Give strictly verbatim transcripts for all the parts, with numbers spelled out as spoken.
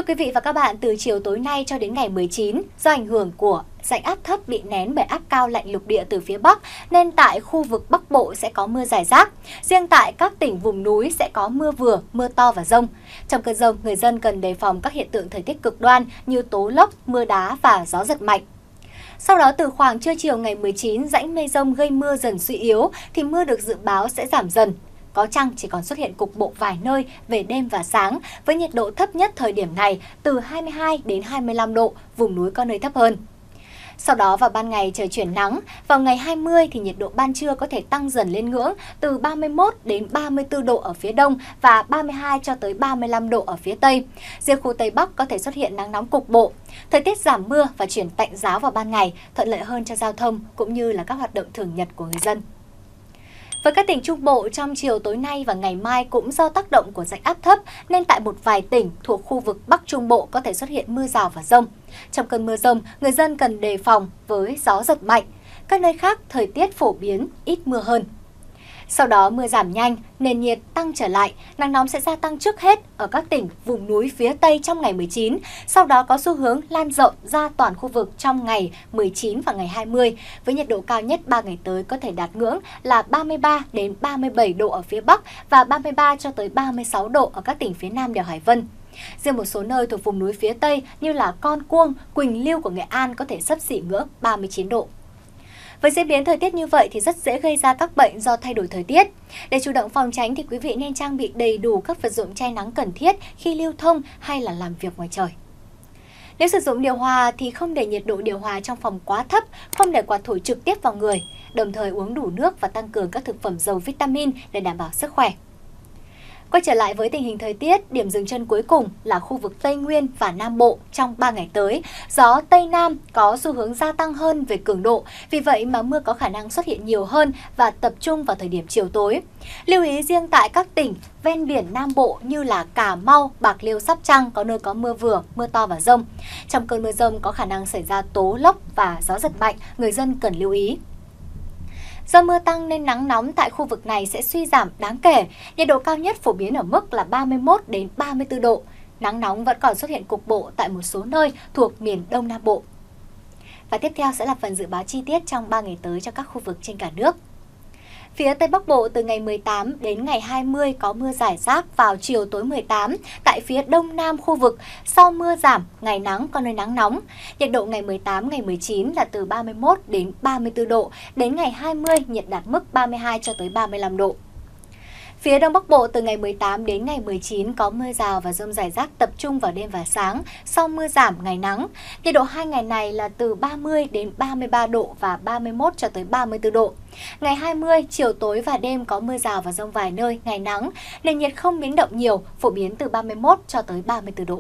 quý vị và các bạn, từ chiều tối nay cho đến ngày mười chín, do ảnh hưởng của rãnh áp thấp bị nén bởi áp cao lạnh lục địa từ phía Bắc, nên tại khu vực Bắc Bộ sẽ có mưa rải rác. Riêng tại các tỉnh vùng núi sẽ có mưa vừa, mưa to và dông. Trong cơn dông, người dân cần đề phòng các hiện tượng thời tiết cực đoan như tố lốc, mưa đá và gió giật mạnh. Sau đó từ khoảng trưa chiều ngày mười chín, rãnh mây rông gây mưa dần suy yếu thì mưa được dự báo sẽ giảm dần. Có chăng chỉ còn xuất hiện cục bộ vài nơi về đêm và sáng, với nhiệt độ thấp nhất thời điểm này từ hai mươi hai đến hai mươi lăm độ, vùng núi có nơi thấp hơn. Sau đó vào ban ngày trời chuyển nắng, vào ngày hai mươi thì nhiệt độ ban trưa có thể tăng dần lên ngưỡng từ ba mươi mốt đến ba mươi tư độ ở phía đông và ba mươi hai cho tới ba mươi lăm độ ở phía tây. Riêng khu Tây Bắc có thể xuất hiện nắng nóng cục bộ. Thời tiết giảm mưa và chuyển tạnh giáo vào ban ngày, thuận lợi hơn cho giao thông cũng như là các hoạt động thường nhật của người dân. Với các tỉnh Trung Bộ, trong chiều tối nay và ngày mai cũng do tác động của rãnh áp thấp nên tại một vài tỉnh thuộc khu vực Bắc Trung Bộ có thể xuất hiện mưa rào và dông. Trong cơn mưa dông, người dân cần đề phòng với gió giật mạnh. Các nơi khác thời tiết phổ biến ít mưa hơn. Sau đó mưa giảm nhanh, nền nhiệt tăng trở lại, nắng nóng sẽ gia tăng trước hết ở các tỉnh vùng núi phía Tây trong ngày mười chín, sau đó có xu hướng lan rộng ra toàn khu vực trong ngày mười chín và ngày hai mươi, với nhiệt độ cao nhất ba ngày tới có thể đạt ngưỡng là ba mươi ba đến ba mươi bảy độ ở phía Bắc và ba mươi ba cho tới ba mươi sáu độ ở các tỉnh phía Nam đèo Hải Vân. Riêng một số nơi thuộc vùng núi phía Tây như là Con Cuông, Quỳnh Lưu của Nghệ An có thể xấp xỉ ngưỡng ba mươi chín độ. Với diễn biến thời tiết như vậy thì rất dễ gây ra các bệnh do thay đổi thời tiết. Để chủ động phòng tránh thì quý vị nên trang bị đầy đủ các vật dụng che nắng cần thiết khi lưu thông hay là làm việc ngoài trời. Nếu sử dụng điều hòa thì không để nhiệt độ điều hòa trong phòng quá thấp, không để quạt thổi trực tiếp vào người, đồng thời uống đủ nước và tăng cường các thực phẩm giàu vitamin để đảm bảo sức khỏe. Quay trở lại với tình hình thời tiết, điểm dừng chân cuối cùng là khu vực Tây Nguyên và Nam Bộ trong ba ngày tới. Gió Tây Nam có xu hướng gia tăng hơn về cường độ, vì vậy mà mưa có khả năng xuất hiện nhiều hơn và tập trung vào thời điểm chiều tối. Lưu ý riêng tại các tỉnh ven biển Nam Bộ như là Cà Mau, Bạc Liêu, Sóc Trăng có nơi có mưa vừa, mưa to và dông. Trong cơn mưa dông có khả năng xảy ra tố lốc và gió giật mạnh, người dân cần lưu ý. Do mưa tăng nên nắng nóng tại khu vực này sẽ suy giảm đáng kể, nhiệt độ cao nhất phổ biến ở mức là ba mươi mốt đến ba mươi tư độ. Nắng nóng vẫn còn xuất hiện cục bộ tại một số nơi thuộc miền Đông Nam Bộ. Và tiếp theo sẽ là phần dự báo chi tiết trong ba ngày tới cho các khu vực trên cả nước. Phía Tây Bắc Bộ từ ngày mười tám đến ngày hai mươi có mưa rải rác vào chiều tối mười tám. Tại phía Đông Nam khu vực, sau mưa giảm, ngày nắng có nơi nắng nóng. Nhiệt độ ngày mười tám, ngày mười chín là từ ba mươi mốt đến ba mươi tư độ. Đến ngày hai mươi, nhiệt đạt mức ba mươi hai cho tới ba mươi lăm độ. Phía Đông Bắc Bộ từ ngày mười tám đến ngày mười chín có mưa rào và dông rải rác tập trung vào đêm và sáng, sau mưa giảm ngày nắng. Nhiệt độ hai ngày này là từ ba mươi đến ba mươi ba độ và ba mươi mốt cho tới ba mươi tư độ. Ngày hai mươi, chiều tối và đêm có mưa rào và dông vài nơi, ngày nắng, nền nhiệt không biến động nhiều, phổ biến từ ba mươi mốt cho tới ba mươi tư độ.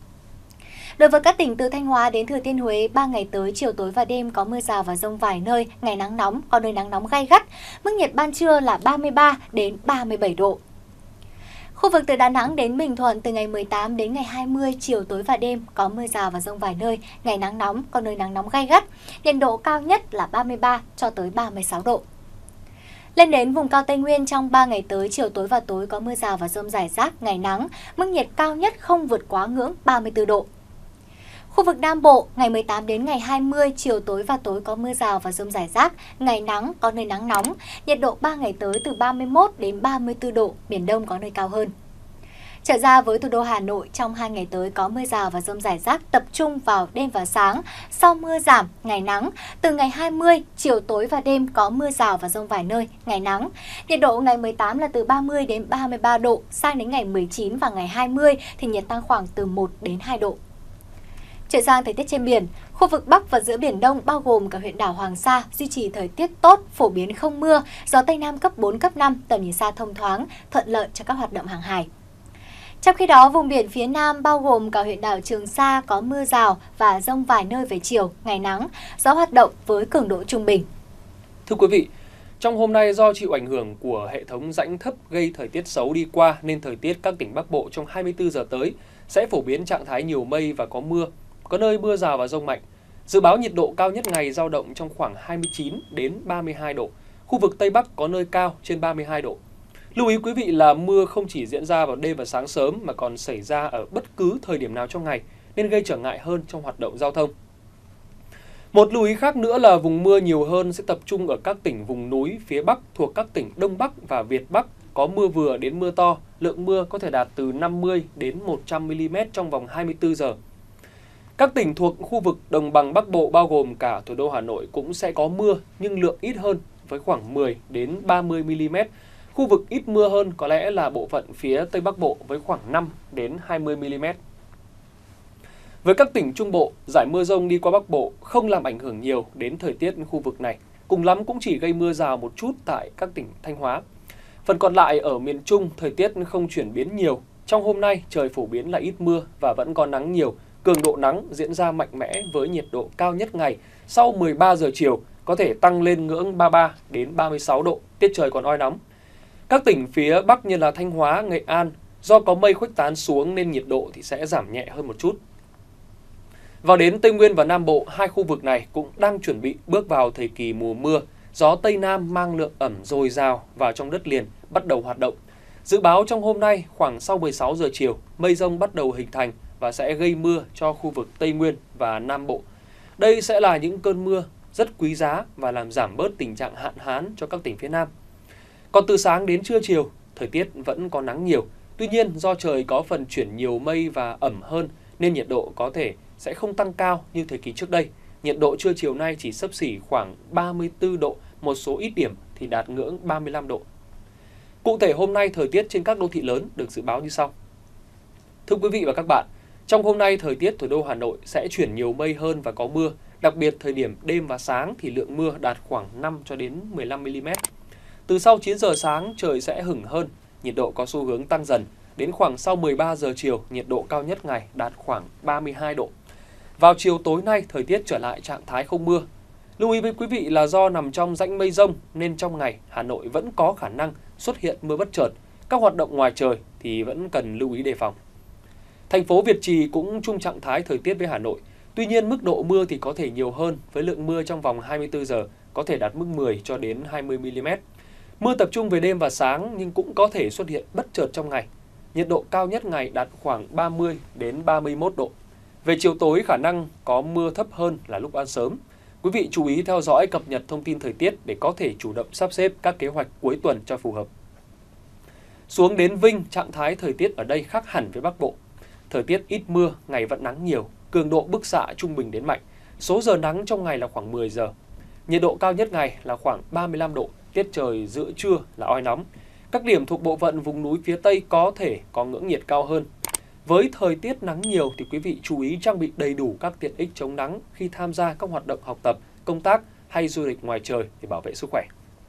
Đối với các tỉnh từ Thanh Hóa đến Thừa Thiên Huế, ba ngày tới chiều tối và đêm có mưa rào và dông vài nơi, ngày nắng nóng, có nơi nắng nóng gay gắt. Mức nhiệt ban trưa là ba mươi ba đến ba mươi bảy độ. Khu vực từ Đà Nẵng đến Bình Thuận từ ngày mười tám đến ngày hai mươi, chiều tối và đêm có mưa rào và dông vài nơi, ngày nắng nóng, có nơi nắng nóng gay gắt. Nhiệt độ cao nhất là ba mươi ba cho tới ba mươi sáu độ. Lên đến vùng cao Tây Nguyên trong ba ngày tới, chiều tối và tối có mưa rào và dông rải rác, ngày nắng, mức nhiệt cao nhất không vượt quá ngưỡng ba mươi tư độ. Khu vực Nam Bộ, ngày mười tám đến ngày hai mươi, chiều tối và tối có mưa rào và dông rải rác, ngày nắng, có nơi nắng nóng, nhiệt độ ba ngày tới từ ba mươi mốt đến ba mươi tư độ, miền Đông có nơi cao hơn. Trở ra với thủ đô Hà Nội, trong hai ngày tới có mưa rào và dông rải rác tập trung vào đêm và sáng, sau mưa giảm, ngày nắng. Từ ngày hai mươi, chiều tối và đêm có mưa rào và dông vài nơi, ngày nắng. Nhiệt độ ngày mười tám là từ ba mươi đến ba mươi ba độ, sang đến ngày mười chín và ngày hai mươi thì nhiệt tăng khoảng từ một đến hai độ. Chuyển sang thời tiết trên biển, khu vực Bắc và giữa Biển Đông bao gồm cả huyện đảo Hoàng Sa duy trì thời tiết tốt, phổ biến không mưa, gió Tây Nam cấp bốn, cấp năm, tầm nhìn xa thông thoáng, thuận lợi cho các hoạt động hàng hải. Trong khi đó, vùng biển phía Nam bao gồm cả huyện đảo Trường Sa có mưa rào và dông vài nơi về chiều, ngày nắng, gió hoạt động với cường độ trung bình. Thưa quý vị, trong hôm nay do chịu ảnh hưởng của hệ thống rãnh thấp gây thời tiết xấu đi qua nên thời tiết các tỉnh Bắc Bộ trong hai mươi tư giờ tới sẽ phổ biến trạng thái nhiều mây và có mưa, có nơi mưa rào và dông mạnh. Dự báo nhiệt độ cao nhất ngày dao động trong khoảng hai mươi chín đến ba mươi hai độ. Khu vực Tây Bắc có nơi cao trên ba mươi hai độ. Lưu ý quý vị là mưa không chỉ diễn ra vào đêm và sáng sớm mà còn xảy ra ở bất cứ thời điểm nào trong ngày nên gây trở ngại hơn trong hoạt động giao thông. Một lưu ý khác nữa là vùng mưa nhiều hơn sẽ tập trung ở các tỉnh vùng núi phía Bắc thuộc các tỉnh Đông Bắc và Việt Bắc, có mưa vừa đến mưa to, lượng mưa có thể đạt từ năm mươi đến một trăm mi-li-mét trong vòng hai mươi tư giờ. Các tỉnh thuộc khu vực Đồng bằng Bắc Bộ bao gồm cả thủ đô Hà Nội cũng sẽ có mưa nhưng lượng ít hơn với khoảng mười đến ba mươi mi-li-mét. Khu vực ít mưa hơn có lẽ là bộ phận phía Tây Bắc Bộ với khoảng năm đến hai mươi mi-li-mét. Với các tỉnh Trung Bộ, giải mưa rông đi qua Bắc Bộ không làm ảnh hưởng nhiều đến thời tiết khu vực này, cùng lắm cũng chỉ gây mưa rào một chút tại các tỉnh Thanh Hóa. Phần còn lại ở miền Trung, thời tiết không chuyển biến nhiều. Trong hôm nay, trời phổ biến là ít mưa và vẫn có nắng nhiều. Cường độ nắng diễn ra mạnh mẽ với nhiệt độ cao nhất ngày sau mười ba giờ chiều có thể tăng lên ngưỡng ba mươi ba đến ba mươi sáu độ, tiết trời còn oi nóng. Các tỉnh phía Bắc như là Thanh Hóa, Nghệ An, do có mây khuếch tán xuống nên nhiệt độ thì sẽ giảm nhẹ hơn một chút. Vào đến Tây Nguyên và Nam Bộ, hai khu vực này cũng đang chuẩn bị bước vào thời kỳ mùa mưa. Gió Tây Nam mang lượng ẩm dồi dào vào trong đất liền bắt đầu hoạt động. Dự báo trong hôm nay khoảng sau mười sáu giờ chiều, mây rông bắt đầu hình thành và sẽ gây mưa cho khu vực Tây Nguyên và Nam Bộ. Đây sẽ là những cơn mưa rất quý giá và làm giảm bớt tình trạng hạn hán cho các tỉnh phía Nam. Còn từ sáng đến trưa chiều, thời tiết vẫn có nắng nhiều. Tuy nhiên, do trời có phần chuyển nhiều mây và ẩm hơn nên nhiệt độ có thể sẽ không tăng cao như thời kỳ trước đây. Nhiệt độ trưa chiều nay chỉ xấp xỉ khoảng ba mươi tư độ, một số ít điểm thì đạt ngưỡng ba mươi lăm độ. Cụ thể hôm nay thời tiết trên các đô thị lớn được dự báo như sau. Thưa quý vị và các bạn, trong hôm nay thời tiết thủ đô Hà Nội sẽ chuyển nhiều mây hơn và có mưa, đặc biệt thời điểm đêm và sáng thì lượng mưa đạt khoảng năm cho đến mười lăm mi-li-mét. Từ sau chín giờ sáng trời sẽ hửng hơn, nhiệt độ có xu hướng tăng dần, đến khoảng sau mười ba giờ chiều nhiệt độ cao nhất ngày đạt khoảng ba mươi hai độ. Vào chiều tối nay thời tiết trở lại trạng thái không mưa. Lưu ý với quý vị là do nằm trong rãnh mây rông nên trong ngày Hà Nội vẫn có khả năng xuất hiện mưa bất chợt. Các hoạt động ngoài trời thì vẫn cần lưu ý đề phòng. Thành phố Việt Trì cũng chung trạng thái thời tiết với Hà Nội. Tuy nhiên mức độ mưa thì có thể nhiều hơn với lượng mưa trong vòng hai mươi tư giờ có thể đạt mức mười cho đến hai mươi mi-li-mét. Mưa tập trung về đêm và sáng nhưng cũng có thể xuất hiện bất chợt trong ngày. Nhiệt độ cao nhất ngày đạt khoảng ba mươi đến ba mươi mốt độ. Về chiều tối khả năng có mưa thấp hơn là lúc ăn sớm. Quý vị chú ý theo dõi cập nhật thông tin thời tiết để có thể chủ động sắp xếp các kế hoạch cuối tuần cho phù hợp. Xuống đến Vinh, trạng thái thời tiết ở đây khác hẳn với Bắc Bộ. Thời tiết ít mưa, ngày vẫn nắng nhiều, cường độ bức xạ trung bình đến mạnh. Số giờ nắng trong ngày là khoảng mười giờ. Nhiệt độ cao nhất ngày là khoảng ba mươi lăm độ, tiết trời giữa trưa là oi nóng. Các điểm thuộc bộ phận vùng núi phía Tây có thể có ngưỡng nhiệt cao hơn. Với thời tiết nắng nhiều thì quý vị chú ý trang bị đầy đủ các tiện ích chống nắng khi tham gia các hoạt động học tập, công tác hay du lịch ngoài trời để bảo vệ sức khỏe.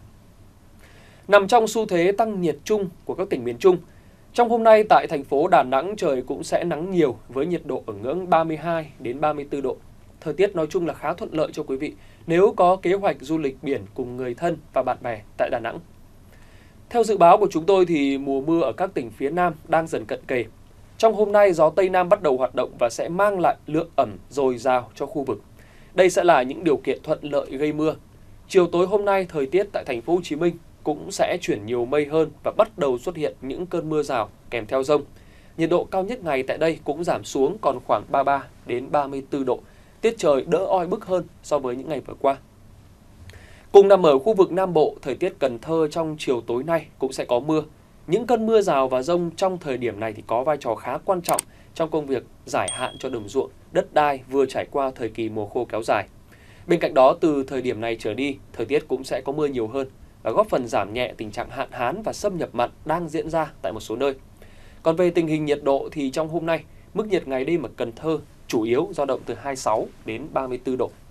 Nằm trong xu thế tăng nhiệt chung của các tỉnh miền Trung, trong hôm nay tại thành phố Đà Nẵng trời cũng sẽ nắng nhiều với nhiệt độ ở ngưỡng ba mươi hai đến ba mươi tư độ. Thời tiết nói chung là khá thuận lợi cho quý vị nếu có kế hoạch du lịch biển cùng người thân và bạn bè tại Đà Nẵng. Theo dự báo của chúng tôi thì mùa mưa ở các tỉnh phía Nam đang dần cận kề. Trong hôm nay gió Tây Nam bắt đầu hoạt động và sẽ mang lại lượng ẩm dồi dào cho khu vực. Đây sẽ là những điều kiện thuận lợi gây mưa. Chiều tối hôm nay thời tiết tại thành phố Hồ Chí Minh cũng sẽ chuyển nhiều mây hơn và bắt đầu xuất hiện những cơn mưa rào kèm theo dông. Nhiệt độ cao nhất ngày tại đây cũng giảm xuống còn khoảng ba mươi ba đến ba mươi tư độ. Tiết trời đỡ oi bức hơn so với những ngày vừa qua. Cùng nằm ở khu vực Nam Bộ, thời tiết Cần Thơ trong chiều tối nay cũng sẽ có mưa. Những cơn mưa rào và dông trong thời điểm này thì có vai trò khá quan trọng trong công việc giải hạn cho đồng ruộng, đất đai vừa trải qua thời kỳ mùa khô kéo dài. Bên cạnh đó, từ thời điểm này trở đi, thời tiết cũng sẽ có mưa nhiều hơn và góp phần giảm nhẹ tình trạng hạn hán và xâm nhập mặn đang diễn ra tại một số nơi. Còn về tình hình nhiệt độ thì trong hôm nay, mức nhiệt ngày đêm ở Cần Thơ chủ yếu dao động từ hai mươi sáu đến ba mươi tư độ.